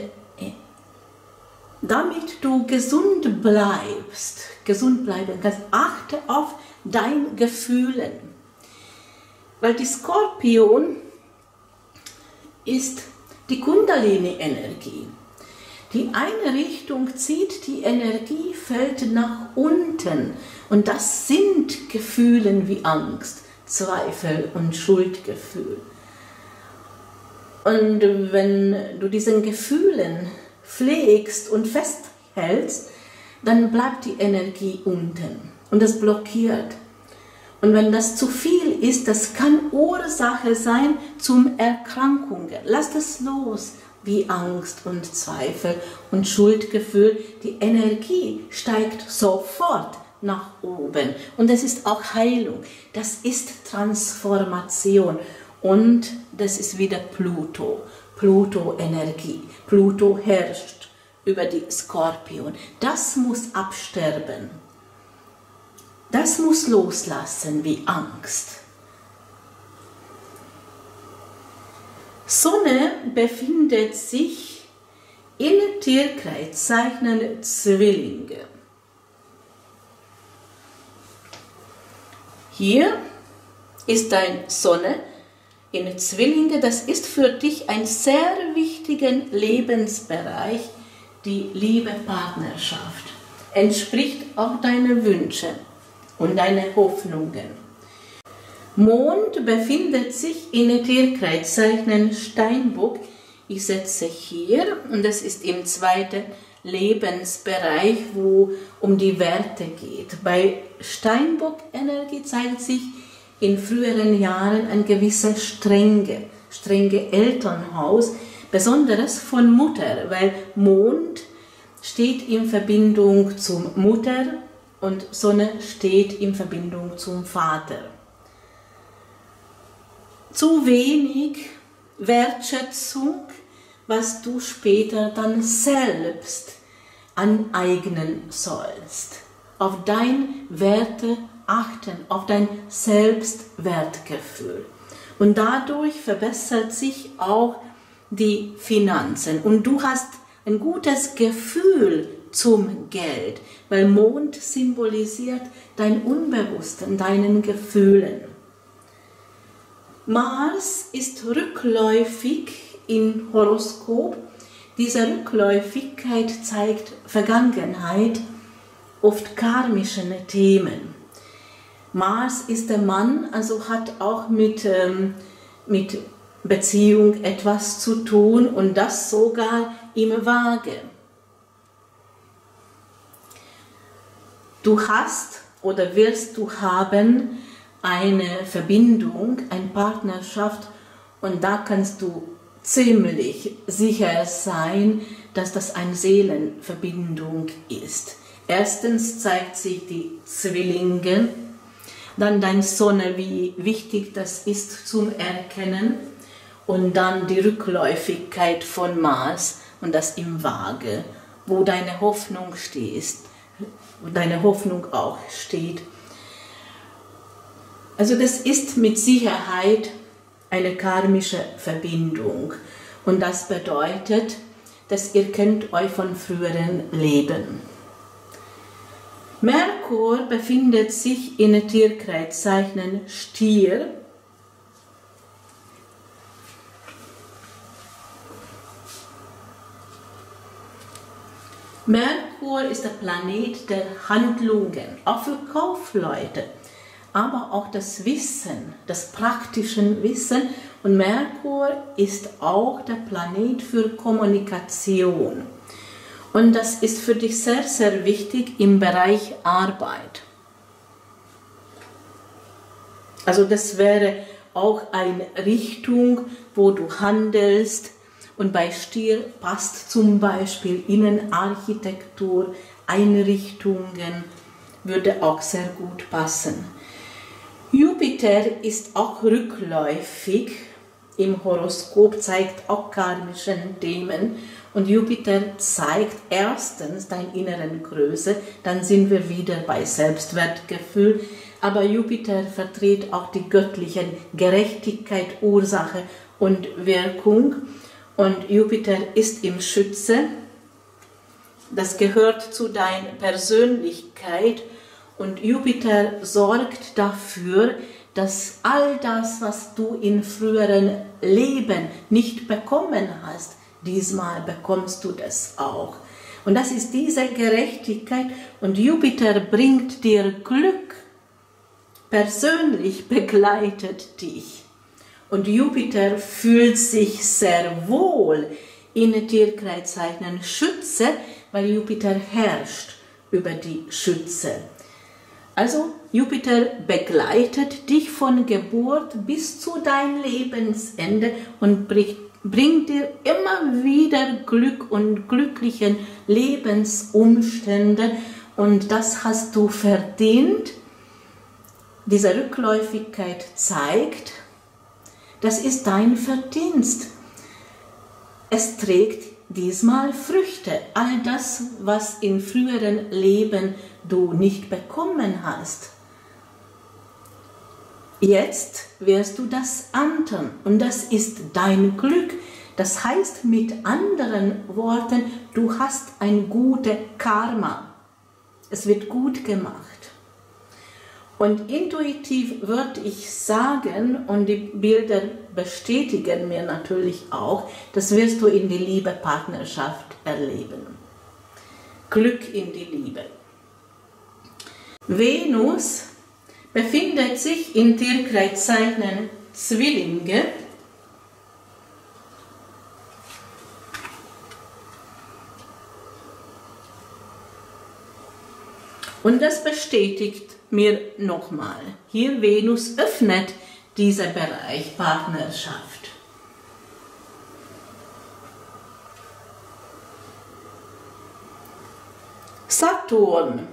damit du gesund bleibst, gesund bleiben kannst, achte auf dein Gefühlen. Weil die Skorpion ist die Kundalini-Energie. Die eine Richtung zieht die Energiefeld nach unten und das sind Gefühle wie Angst, Zweifel und Schuldgefühl. Und wenn du diesen Gefühlen pflegst und festhältst, dann bleibt die Energie unten und das blockiert. Und wenn das zu viel ist, das kann Ursache sein zum Erkrankungen. Lass das los, wie Angst und Zweifel und Schuldgefühl. Die Energie steigt sofort nach oben. Und das ist auch Heilung. Das ist Transformation. Und das ist wieder Pluto. Pluto-Energie. Pluto herrscht über die Skorpion. Das muss absterben. Das muss loslassen wie Angst. Sonne befindet sich in Tierkreiszeichen Zwillinge. Hier ist deine Sonne in Zwillinge. Das ist für dich ein sehr wichtiger Lebensbereich, die Liebe, Partnerschaft. Entspricht auch deinen Wünschen und deine Hoffnungen. Mond befindet sich in Tierkreiszeichen Steinbock. Ich setze hier und das ist im zweiten Lebensbereich, wo um die Werte geht. Bei Steinbock-Energie zeigt sich in früheren Jahren ein gewisser strenge, strenge Elternhaus, besonders von Mutter, weil Mond steht in Verbindung zum Mutter und Sonne steht in Verbindung zum Vater. Zu wenig Wertschätzung, was du später dann selbst aneignen sollst. Auf deine Werte achten, auf dein Selbstwertgefühl. Und dadurch verbessert sich auch die Finanzen. Und du hast ein gutes Gefühl zum Geld, weil Mond symbolisiert dein Unbewussten, deinen Gefühlen. Mars ist rückläufig im Horoskop. Diese Rückläufigkeit zeigt Vergangenheit, oft karmische Themen. Mars ist der Mann, also hat auch mit, ähm, mit Beziehung etwas zu tun und das sogar im Waage. Du hast oder wirst du haben eine Verbindung, eine Partnerschaft und da kannst du ziemlich sicher sein, dass das eine Seelenverbindung ist. Erstens zeigt sich die Zwillinge, dann deine Sonne, wie wichtig das ist zum Erkennen, und dann die Rückläufigkeit von Mars und das im Waage, wo deine Hoffnung steht, wo deine Hoffnung auch steht. Also das ist mit Sicherheit eine karmische Verbindung, und das bedeutet, dass ihr kennt euch von früheren Leben. Merkur befindet sich in Tierkreiszeichen Stier. Merkur ist der Planet der Handlungen, auch für Kaufleute, aber auch das Wissen, das praktische Wissen. Und Merkur ist auch der Planet für Kommunikation. Und das ist für dich sehr, sehr wichtig im Bereich Arbeit. Also das wäre auch eine Richtung, wo du handelst. Und bei Stier passt zum Beispiel Innenarchitektur, Einrichtungen, würde auch sehr gut passen. Jupiter ist auch rückläufig im Horoskop, zeigt auch karmische Themen. Und Jupiter zeigt erstens deine innere Größe, dann sind wir wieder bei Selbstwertgefühl. Aber Jupiter vertritt auch die göttliche Gerechtigkeit, Ursache und Wirkung. Und Jupiter ist im Schütze, das gehört zu deiner Persönlichkeit, und Jupiter sorgt dafür, dass all das, was du in früheren Leben nicht bekommen hast, diesmal bekommst du das auch. Und das ist diese Gerechtigkeit, und Jupiter bringt dir Glück, persönlich begleitet dich. Und Jupiter fühlt sich sehr wohl in Tierkreiszeichen Schütze, weil Jupiter herrscht über die Schütze. Also Jupiter begleitet dich von Geburt bis zu deinem Lebensende und bringt, bringt dir immer wieder Glück und glückliche Lebensumstände, und das hast du verdient. Diese Rückläufigkeit zeigt, das ist dein Verdienst. Es trägt diesmal Früchte. All das, was in früheren Leben du nicht bekommen hast. Jetzt wirst du das ernten, und das ist dein Glück. Das heißt mit anderen Worten, du hast ein gutes Karma. Es wird gut gemacht. Und intuitiv würde ich sagen, und die Bilder bestätigen mir natürlich auch, das wirst du in die Liebe, Partnerschaft erleben. Glück in die Liebe. Venus befindet sich in Tierkreiszeichen Zwillinge. Und das bestätigt mir nochmal, hier Venus öffnet diesen Bereich Partnerschaft. Saturn.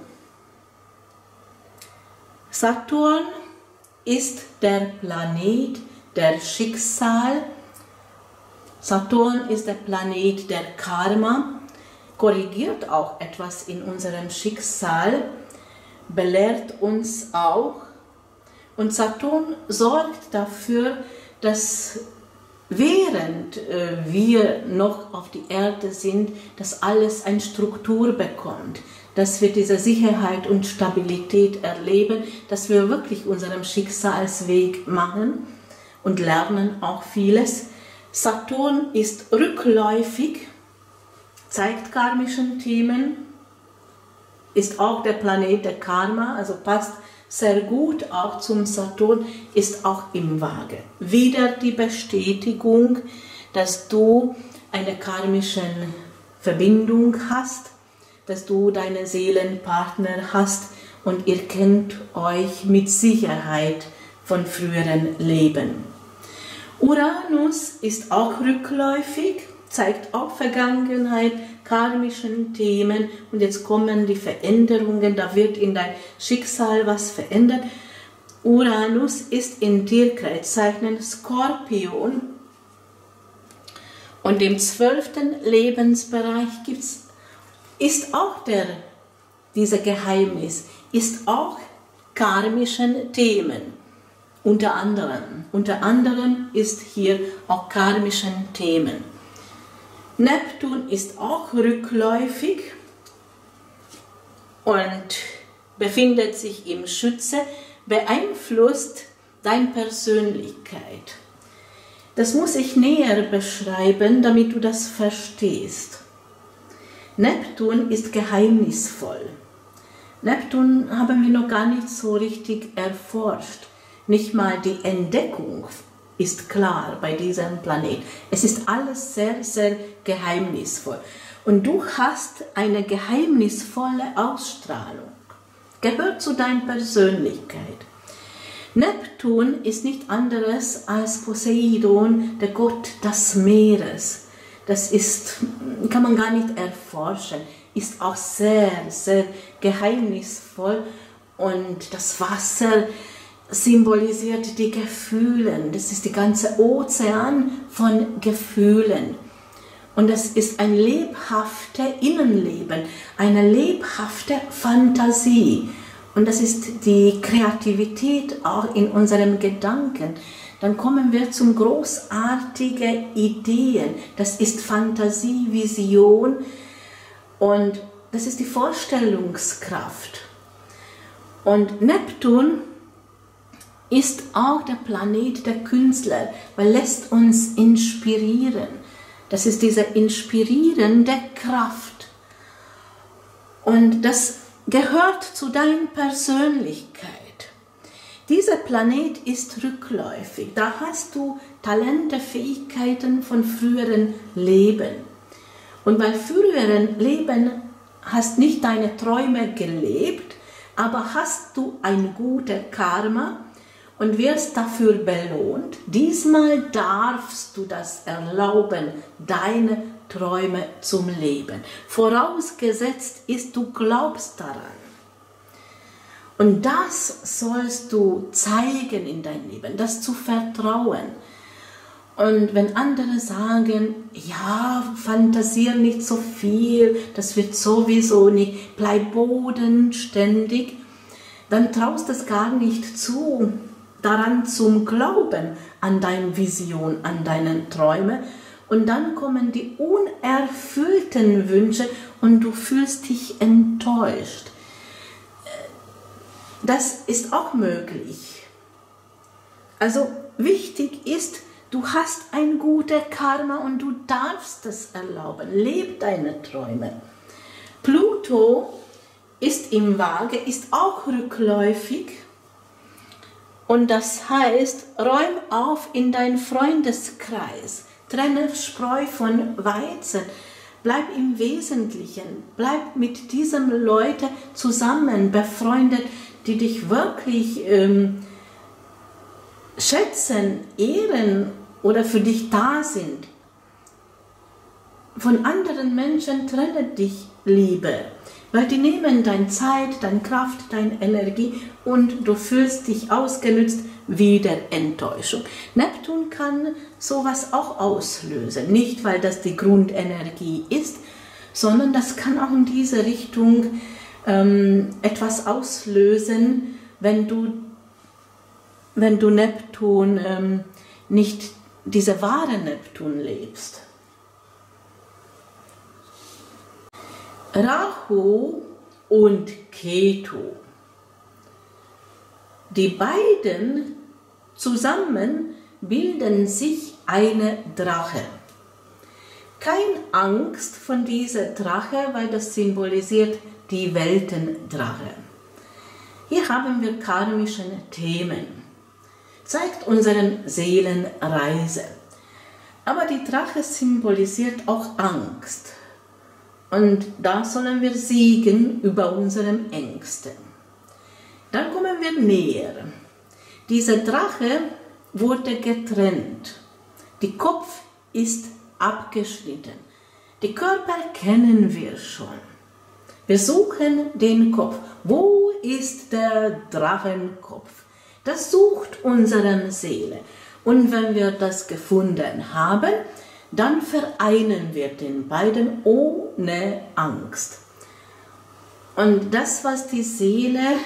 Saturn ist der Planet der Schicksal. Saturn ist der Planet der Karma, korrigiert auch etwas in unserem Schicksal, belehrt uns auch. Und Saturn sorgt dafür, dass während äh, wir noch auf die Erde sind, dass alles eine Struktur bekommt, dass wir diese Sicherheit und Stabilität erleben, dass wir wirklich unseren Schicksalsweg machen und lernen auch vieles. Saturn ist rückläufig, zeigt karmischen Themen, ist auch der Planet der Karma, also passt sehr gut auch zum Saturn, ist auch im Waage. Wieder die Bestätigung, dass du eine karmische Verbindung hast, dass du deinen Seelenpartner hast und ihr kennt euch mit Sicherheit von früheren Leben. Uranus ist auch rückläufig, zeigt auch Vergangenheit, karmischen Themen und jetzt kommen die Veränderungen, da wird in dein Schicksal was verändert. Uranus ist in Tierkreiszeichen Skorpion und im zwölften Lebensbereich gibt's, ist auch der, dieser Geheimnis, ist auch karmischen Themen, unter anderem. Unter anderem ist hier auch karmischen Themen. Neptun ist auch rückläufig und befindet sich im Schütze, beeinflusst deine Persönlichkeit. Das muss ich näher beschreiben, damit du das verstehst. Neptun ist geheimnisvoll. Neptun haben wir noch gar nicht so richtig erforscht. Nicht mal die Entdeckung ist klar bei diesem Planet. Es ist alles sehr, sehr geheimnisvoll. Und du hast eine geheimnisvolle Ausstrahlung. Gehört zu deiner Persönlichkeit. Neptun ist nicht anderes als Poseidon, der Gott des Meeres. Das ist, kann man gar nicht erforschen, ist auch sehr, sehr geheimnisvoll. Und das Wasser symbolisiert die Gefühle. Das ist der ganze Ozean von Gefühlen. Und das ist ein lebhaftes Innenleben, eine lebhafte Fantasie. Und das ist die Kreativität auch in unseren Gedanken. Dann kommen wir zum großartigen Ideen. Das ist Fantasie, Vision und das ist die Vorstellungskraft. Und Neptun ist auch der Planet der Künstler, weil lässt uns inspirieren. Das ist diese inspirierende Kraft. Und das gehört zu deiner Persönlichkeit. Dieser Planet ist rückläufig. Da hast du Talente, Fähigkeiten von früheren Leben. Und bei früheren Leben hast nicht deine Träume gelebt, aber hast du ein gutes Karma und wirst dafür belohnt. Diesmal darfst du das erlauben, deine Träume zum Leben. Vorausgesetzt ist, du glaubst daran. Und das sollst du zeigen in deinem Leben, das zu vertrauen. Und wenn andere sagen, ja, fantasier nicht so viel, das wird sowieso nicht, bleib bodenständig, dann traust es gar nicht zu, daran zum Glauben, an deine Vision, an deine Träume. Und dann kommen die unerfüllten Wünsche und du fühlst dich enttäuscht. Das ist auch möglich. Also wichtig ist, du hast ein gutes Karma und du darfst es erlauben. Leb deine Träume. Pluto ist im Waage, ist auch rückläufig. Und das heißt, räum auf in deinen Freundeskreis. Trenne Spreu von Weizen. Bleib im Wesentlichen. Bleib mit diesen Leuten zusammen, befreundet, die dich wirklich ähm, schätzen, ehren oder für dich da sind. Von anderen Menschen trenne dich lieber, weil die nehmen deine Zeit, deine Kraft, deine Energie und du fühlst dich ausgenutzt, wieder Enttäuschung. Neptun kann sowas auch auslösen, nicht weil das die Grundenergie ist, sondern das kann auch in diese Richtung ähm, etwas auslösen, wenn du, wenn du Neptun ähm, nicht diese wahre Neptun lebst. Rahu und Ketu. Die beiden zusammen bilden sich eine Drache. Keine Angst von dieser Drache, weil das symbolisiert die Weltendrache. Hier haben wir karmische Themen. Zeigt unsere Seelenreise. Aber die Drache symbolisiert auch Angst. Und da sollen wir siegen über unsere Ängste. Dann kommen wir näher. Dieser Drache wurde getrennt. Der Kopf ist abgeschnitten. Die Körper kennen wir schon. Wir suchen den Kopf. Wo ist der Drachenkopf? Das sucht unsere Seele. Und wenn wir das gefunden haben, dann vereinen wir den beiden ohne Angst. Und das, was die Seele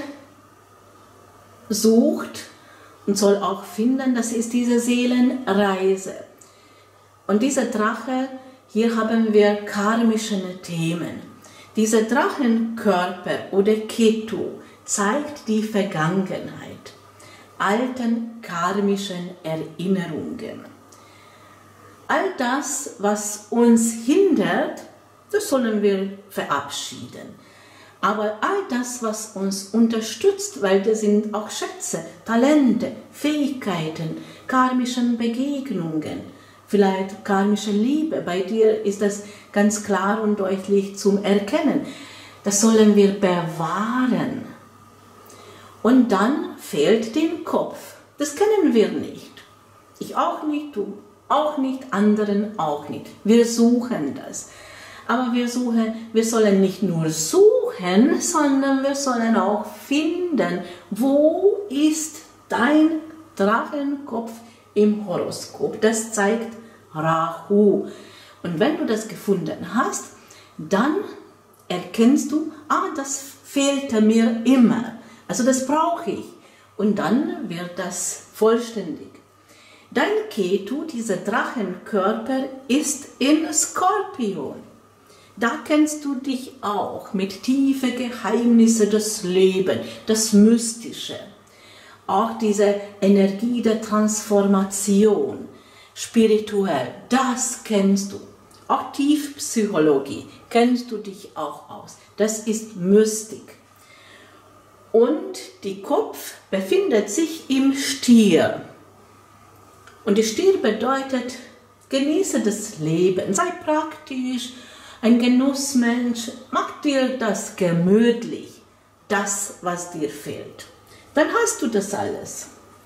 sucht und soll auch finden, das ist diese Seelenreise. Und dieser Drache, hier haben wir karmische Themen. Dieser Drachenkörper oder Ketu zeigt die Vergangenheit, alten karmischen Erinnerungen. All das, was uns hindert, das sollen wir verabschieden. Aber all das, was uns unterstützt, weil das sind auch Schätze, Talente, Fähigkeiten, karmischen Begegnungen, vielleicht karmische Liebe, bei dir ist das ganz klar und deutlich zum Erkennen. Das sollen wir bewahren. Und dann fehlt der Kopf. Das kennen wir nicht. Ich auch nicht, du auch nicht, anderen auch nicht. Wir suchen das. Aber wir suchen, wir sollen nicht nur suchen, sondern wir sollen auch finden, wo ist dein Drachenkopf im Horoskop. Das zeigt Rahu. Und wenn du das gefunden hast, dann erkennst du, ah, das fehlte mir immer. Also das brauche ich. Und dann wird das vollständig. Dein Ketu, dieser Drachenkörper, ist in Skorpion. Da kennst du dich auch mit tiefen Geheimnissen des Lebens, das Mystische. Auch diese Energie der Transformation, spirituell, das kennst du. Auch Tiefpsychologie kennst du dich auch aus. Das ist Mystik. Und der Kopf befindet sich im Stier. Und der Stier bedeutet, genieße das Leben, sei praktisch, ein Genussmensch, mach dir das gemütlich, das, was dir fehlt. Dann hast du das alles.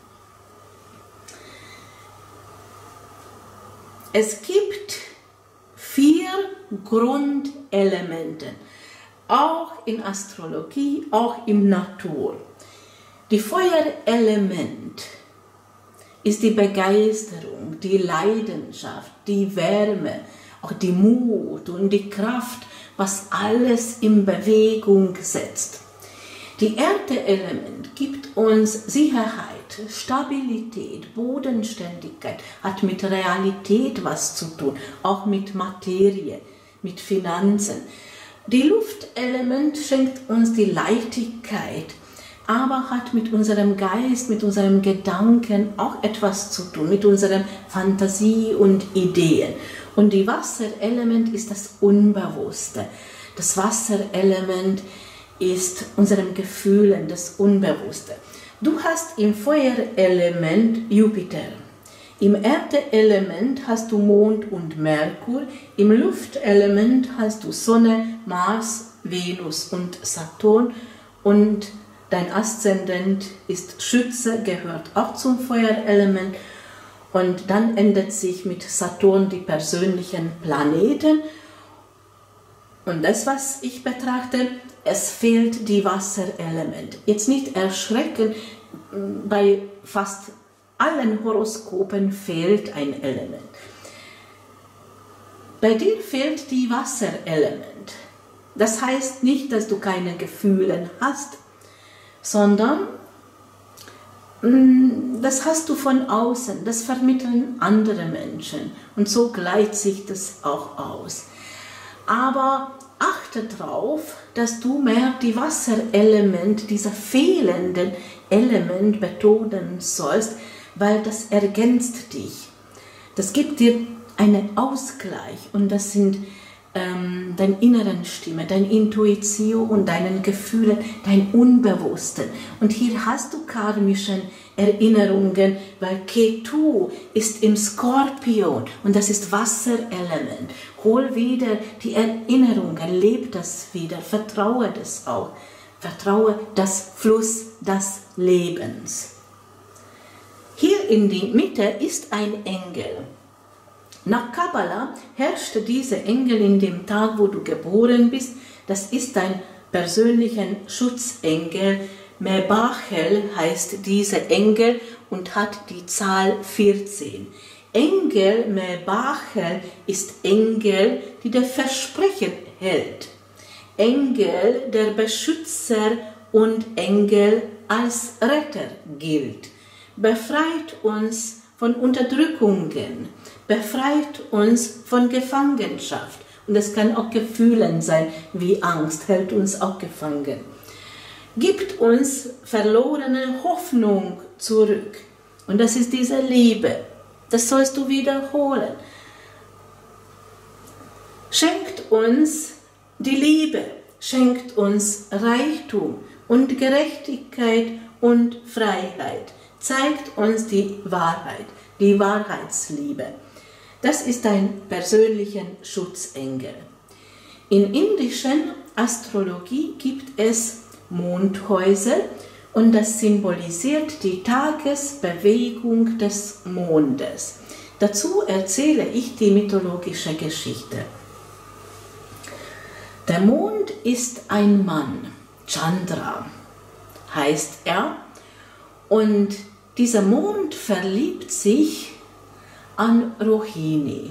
Es gibt vier Grundelemente, auch in Astrologie, auch in Natur. Die Feuerelement ist die Begeisterung, die Leidenschaft, die Wärme, auch die Mut und die Kraft, was alles in Bewegung setzt. Die Erde-Element gibt uns Sicherheit, Stabilität, Bodenständigkeit, hat mit Realität was zu tun, auch mit Materie, mit Finanzen. Die Luftelement schenkt uns die Leichtigkeit, aber hat mit unserem Geist, mit unserem Gedanken auch etwas zu tun, mit unserer Fantasie und Ideen. Und die Wasserelement ist das Unbewusste. Das Wasserelement ist unseren Gefühlen, das Unbewusste. Du hast im Feuerelement Jupiter, im Erdeelement hast du Mond und Merkur, im Luftelement hast du Sonne, Mars, Venus und Saturn und dein Aszendent ist Schütze, gehört auch zum Feuerelement. Und dann ändert sich mit Saturn die persönlichen Planeten. Und das, was ich betrachte, es fehlt die Wasserelement. Jetzt nicht erschrecken, bei fast allen Horoskopen fehlt ein Element. Bei dir fehlt die Wasserelement. Das heißt nicht, dass du keine Gefühle hast, sondern das hast du von außen, das vermitteln andere Menschen und so gleicht sich das auch aus. Aber achte darauf, dass du mehr die Wasserelement, dieser fehlenden Element betonen sollst, weil das ergänzt dich. Das gibt dir einen Ausgleich und das sind ähm, deine inneren Stimme, deine Intuition, deine Gefühle, dein Unbewussten. Und hier hast du karmische Erinnerungen, weil Ketu ist im Skorpion und das ist Wasserelement. Hol wieder die Erinnerungen, lebe das wieder, vertraue das auch. Vertraue das Fluss des Lebens. Hier in die Mitte ist ein Engel. Nach Kabbala herrscht dieser Engel in dem Tag, wo du geboren bist. Das ist dein persönlicher Schutzengel. Mebachel heißt dieser Engel und hat die Zahl vierzehn. Engel Mebachel ist Engel, die der Versprechen hält. Engel, der Beschützer und Engel als Retter gilt. Befreit uns von Unterdrückungen, befreit uns von Gefangenschaft. Und es kann auch Gefühlen sein, wie Angst, hält uns auch gefangen. Gibt uns verlorene Hoffnung zurück. Und das ist diese Liebe. Das sollst du wiederholen. Schenkt uns die Liebe, schenkt uns Reichtum und Gerechtigkeit und Freiheit. Zeigt uns die Wahrheit, die Wahrheitsliebe. Das ist ein persönlicher Schutzengel. In indischen Astrologie gibt es Mondhäuser und das symbolisiert die Tagesbewegung des Mondes. Dazu erzähle ich die mythologische Geschichte. Der Mond ist ein Mann, Chandra heißt er, und dieser Mond verliebt sich an Rohini.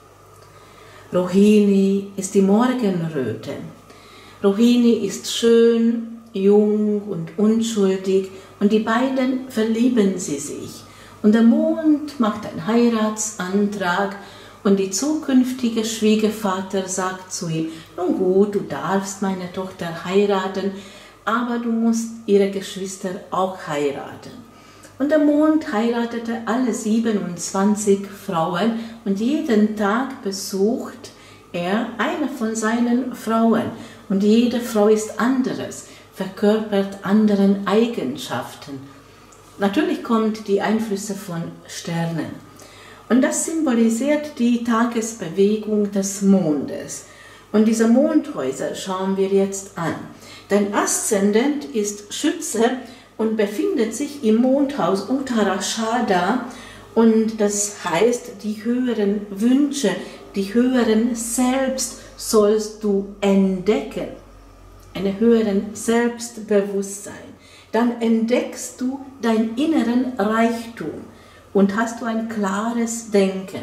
Rohini ist die Morgenröte. Rohini ist schön, jung und unschuldig und die beiden verlieben sie sich. Und der Mond macht einen Heiratsantrag und die zukünftige Schwiegervater sagt zu ihm, nun gut, du darfst meine Tochter heiraten, aber du musst ihre Geschwister auch heiraten. Und der Mond heiratete alle siebenundzwanzig Frauen und jeden Tag besucht er eine von seinen Frauen. Und jede Frau ist anderes, verkörpert anderen Eigenschaften. Natürlich kommt die Einflüsse von Sternen. Und das symbolisiert die Tagesbewegung des Mondes. Und diese Mondhäuser schauen wir jetzt an. Dein Aszendent ist Schütze und befindet sich im Mondhaus Uttarashada. Und das heißt, die höheren Wünsche, die höheren Selbst sollst du entdecken. Einen höheren Selbstbewusstsein. Dann entdeckst du deinen inneren Reichtum und hast du ein klares Denken.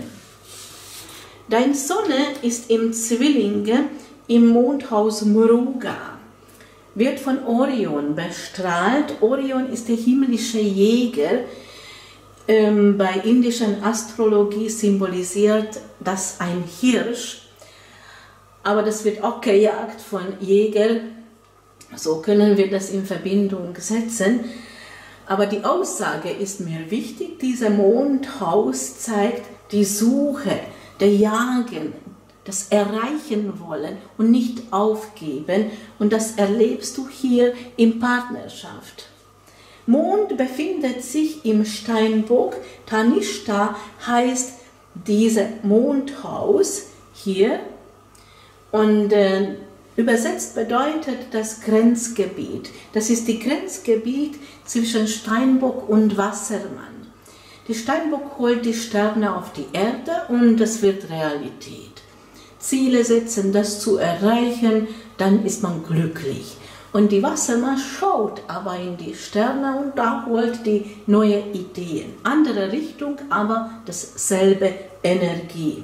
Deine Sonne ist im Zwillinge im Mondhaus Mruga, wird von Orion bestrahlt. Orion ist der himmlische Jäger. Ähm, bei indischer Astrologie symbolisiert das ein Hirsch, aber das wird auch gejagt von Jägern. So können wir das in Verbindung setzen. Aber die Aussage ist mir wichtig, dieser Mondhaus zeigt die Suche, der Jagen, das Erreichen wollen und nicht aufgeben. Und das erlebst du hier in Partnerschaft. Mond befindet sich im Steinbock. Tanishta heißt dieses Mondhaus hier. Und äh, übersetzt bedeutet das Grenzgebiet. Das ist die Grenzgebiet zwischen Steinbock und Wassermann. Die Steinbock holt die Sterne auf die Erde und das wird Realität. Ziele setzen, das zu erreichen, dann ist man glücklich. Und die Wassermann schaut aber in die Sterne und da holt die neue Ideen. Andere Richtung, aber dasselbe Energie.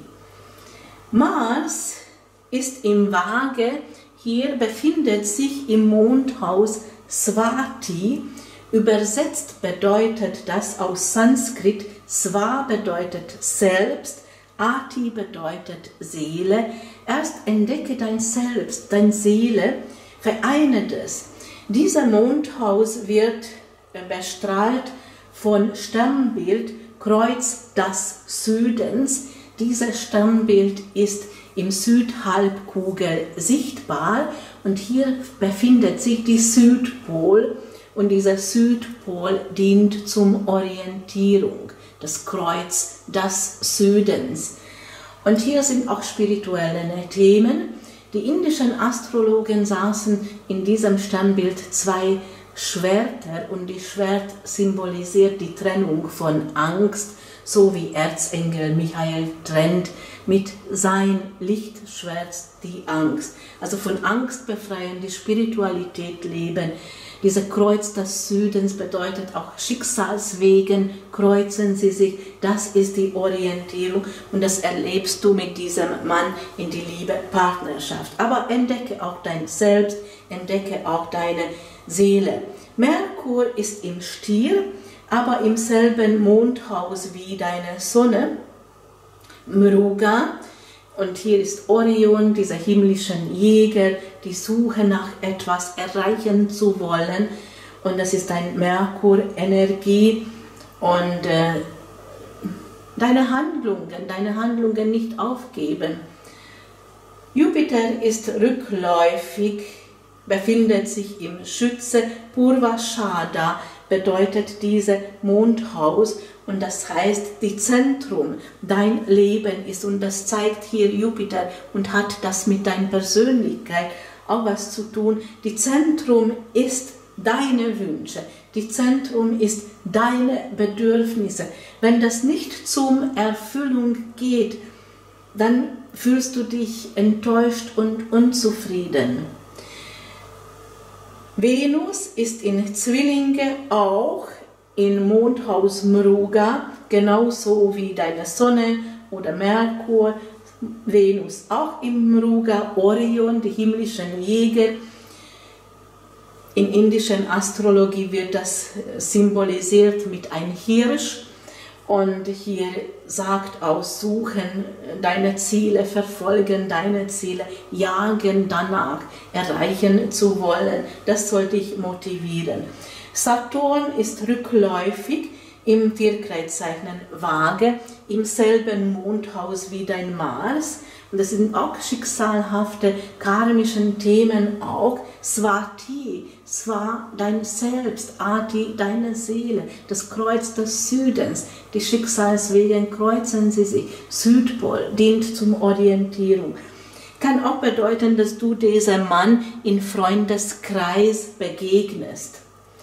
Mars ist im Waage. Hier befindet sich im Mondhaus Swati. Übersetzt bedeutet das aus Sanskrit, Swa bedeutet selbst, Ati bedeutet Seele. Erst entdecke dein Selbst, deine Seele, vereine das. Dieser Mondhaus wird bestrahlt von Sternbild Kreuz des Südens. Dieses Sternbild ist im Südhalbkugel sichtbar und hier befindet sich die Südpol und dieser Südpol dient zum Orientierung, das Kreuz des Südens. Und hier sind auch spirituelle Themen. Die indischen Astrologen saßen in diesem Sternbild zwei Schwerter und die Schwert symbolisiert die Trennung von Angst, so wie Erzengel Michael trennt mit sein Lichtschwert die Angst. Also von Angst befreien, die Spiritualität leben. Dieser Kreuz des Südens bedeutet auch Schicksalswegen, kreuzen sie sich, das ist die Orientierung und das erlebst du mit diesem Mann in die Liebe, Partnerschaft. Aber entdecke auch dein Selbst, entdecke auch deine Seele. Merkur ist im Stier, aber im selben Mondhaus wie deine Sonne, Mruga. Und hier ist Orion, dieser himmlischen Jäger, die Suche nach etwas erreichen zu wollen. Und das ist ein Merkur-Energie. Und äh, deine Handlungen, deine Handlungen nicht aufgeben. Jupiter ist rückläufig, befindet sich im Schütze. Purvashada bedeutet dieses Mondhaus. Und das heißt, die Zentrum, dein Leben ist, und das zeigt hier Jupiter und hat das mit deiner Persönlichkeit auch was zu tun. Die Zentrum ist deine Wünsche, die Zentrum ist deine Bedürfnisse. Wenn das nicht zum Erfüllung geht, dann fühlst du dich enttäuscht und unzufrieden. Venus ist in Zwillinge auch in Mondhaus Mruga, genauso wie deine Sonne oder Merkur, Venus auch im Mruga, Orion, die himmlischen Jäger. In indischen Astrologie wird das symbolisiert mit einem Hirsch und hier sagt aussuchen, deine Ziele verfolgen, deine Ziele jagen danach, erreichen zu wollen. Das soll dich motivieren. Saturn ist rückläufig im Tierkreiszeichen Waage, im selben Mondhaus wie dein Mars. Und das sind auch schicksalhafte karmischen Themen auch. Swati, Swa, dein Selbst, Ati, deine Seele, das Kreuz des Südens. Die Schicksalswege kreuzen sie sich. Südpol dient zum Orientierung. Kann auch bedeuten, dass du diesem Mann in Freundeskreis begegnest.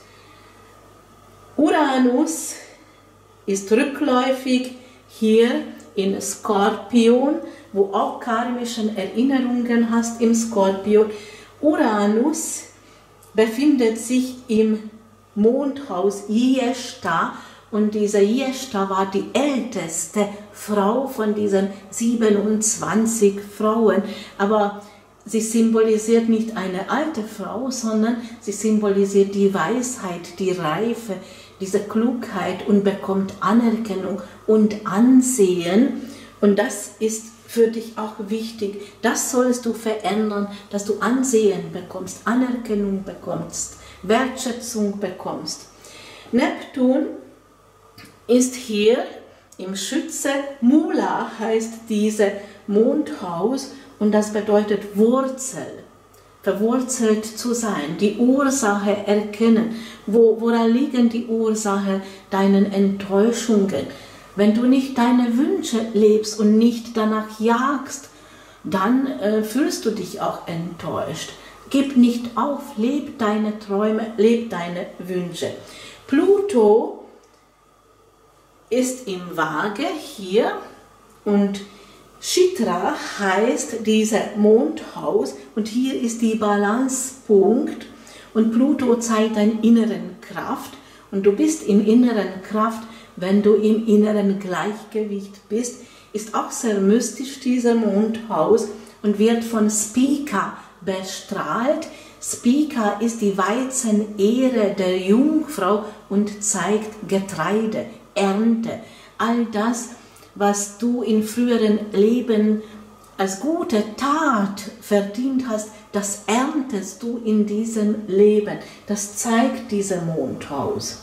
Uranus ist rückläufig hier in Skorpion, wo auch karmische Erinnerungen hast im Skorpion. Uranus befindet sich im Mondhaus Jeshta und diese Jeshta war die älteste Frau von diesen siebenundzwanzig Frauen, aber sie symbolisiert nicht eine alte Frau, sondern sie symbolisiert die Weisheit, die Reife, diese Klugheit und bekommt Anerkennung und Ansehen. Und das ist für dich auch wichtig. Das sollst du verändern, dass du Ansehen bekommst, Anerkennung bekommst, Wertschätzung bekommst. Neptun ist hier im Schütze. Mula heißt dieses Mondhaus und das bedeutet Wurzel. Verwurzelt zu sein, die Ursache erkennen. Wo, woran liegen die Ursache deinen Enttäuschungen? Wenn du nicht deine Wünsche lebst und nicht danach jagst, dann äh, fühlst du dich auch enttäuscht. Gib nicht auf, leb deine Träume, leb deine Wünsche. Pluto ist im Waage hier und Chitra heißt dieser Mondhaus und hier ist die Balancepunkt und Pluto zeigt deine inneren Kraft und du bist in inneren Kraft, wenn du im inneren Gleichgewicht bist. Ist auch sehr mystisch dieser Mondhaus und wird von Spica bestrahlt. Spica ist die Weizenehre der Jungfrau und zeigt Getreide, Ernte, all das, was du in früheren Leben als gute Tat verdient hast, das erntest du in diesem Leben. Das zeigt dieser Mondhaus.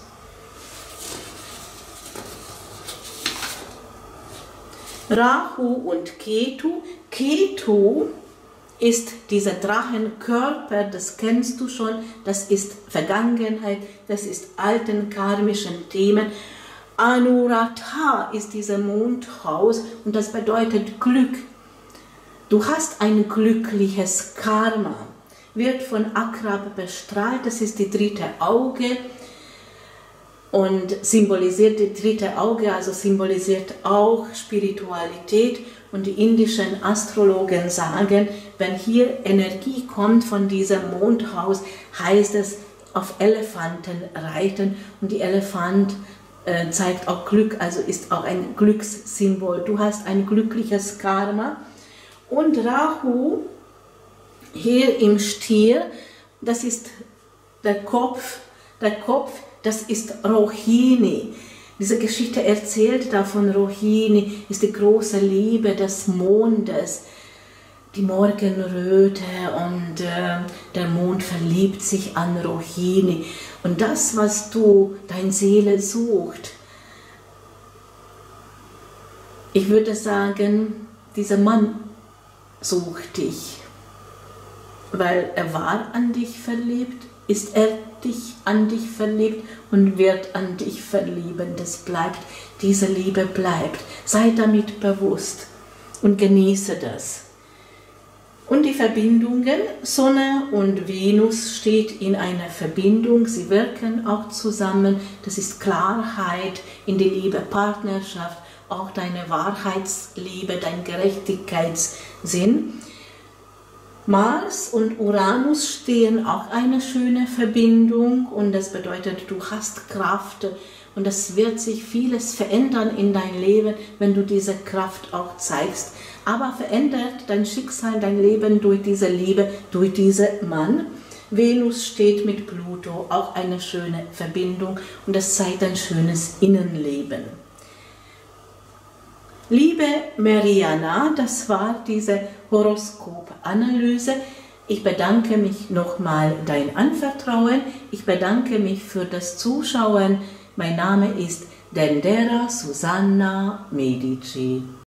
Rahu und Ketu. Ketu ist dieser Drachenkörper, das kennst du schon, das ist Vergangenheit, das ist alten karmischen Themen. Anuradha ist dieser Mondhaus und das bedeutet Glück. Du hast ein glückliches Karma, wird von Akrab bestrahlt, das ist die dritte Auge. und symbolisiert das dritte Auge, also symbolisiert auch Spiritualität. Und die indischen Astrologen sagen, wenn hier Energie kommt von diesem Mondhaus, heißt es auf Elefanten reiten, und die Elefant äh, zeigt auch Glück, also ist auch ein Glückssymbol. Du hast ein glückliches Karma. Und Rahu hier im Stier, das ist der Kopf, der Kopf, das ist Rohini. Diese Geschichte erzählt davon, Rohini ist die große Liebe des Mondes, die Morgenröte, und äh, der Mond verliebt sich an Rohini. Und das, was du, deine Seele sucht, ich würde sagen, dieser Mann sucht dich, weil er war an dich verliebt, ist er dich an dich verliebt und wird an dich verlieben. Das bleibt, diese Liebe bleibt. Sei damit bewusst und genieße das. Und die Verbindungen, Sonne und Venus steht in einer Verbindung, sie wirken auch zusammen. Das ist Klarheit in die Liebe, Partnerschaft, auch deine Wahrheitsliebe, dein Gerechtigkeitssinn. Mars und Uranus stehen auch eine schöne Verbindung, und das bedeutet, du hast Kraft, und es wird sich vieles verändern in dein Leben, wenn du diese Kraft auch zeigst. Aber verändert dein Schicksal, dein Leben durch diese Liebe, durch diesen Mann. Venus steht mit Pluto, auch eine schöne Verbindung, und das zeigt ein schönes Innenleben. Liebe Mariana, das war diese Horoskopanalyse. Ich bedanke mich nochmal dein Anvertrauen. Ich bedanke mich für das Zuschauen. Mein Name ist Dendera Susanna Medici.